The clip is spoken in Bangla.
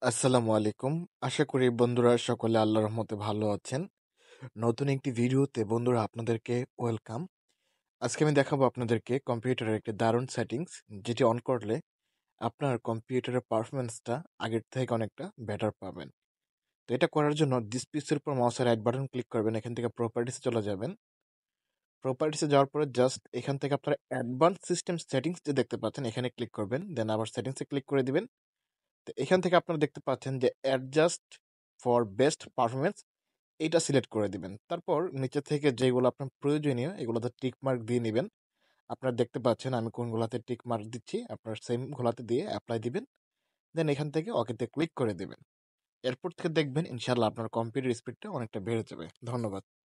আসসালামু আলাইকুম। আশা করি বন্ধুরা সকলে আল্লাহর রহমতে ভালো আছেন। নতুন একটি ভিডিওতে বন্ধুরা আপনাদেরকে ওয়েলকাম। আজকে আমি দেখাবো আপনাদেরকে কম্পিউটারের একটি দারুণ সেটিংস, যেটি অন করলে আপনার কম্পিউটারের পারফরমেন্সটা আগের থেকে অনেকটা বেটার পাবেন। তো এটা করার জন্য ডিসপ্লের উপর মাউসের রাইট বাটন ক্লিক করবেন, এখান থেকে প্রপার্টিসে চলে যাবেন। প্রপার্টিসে যাওয়ার পরে জাস্ট এখান থেকে আপনার অ্যাডভান্স সিস্টেম সেটিংস যে দেখতে পাচ্ছেন এখানে ক্লিক করবেন, দেন আবার সেটিংসে ক্লিক করে দিবেন। তো এখান থেকে আপনারা দেখতে পাচ্ছেন যে অ্যাডজাস্ট ফর বেস্ট পারফরমেন্স এইটা সিলেক্ট করে দিবেন। তারপর নিচে থেকে যেগুলো আপনার প্রয়োজনীয় এগুলোতে টিক মার্ক দিয়ে নেবেন। আপনারা দেখতে পাচ্ছেন আমি কোনগুলোতে টিক মার্ক দিচ্ছি, আপনার সেমগুলোতে দিয়ে অ্যাপ্লাই দিবেন। দেন এখান থেকে ওকেতে ক্লিক করে দিবেন। এরপর থেকে দেখবেন ইনশাল্লাহ আপনার কম্পিউটার স্পিডটা অনেকটা বেড়ে যাবে। ধন্যবাদ।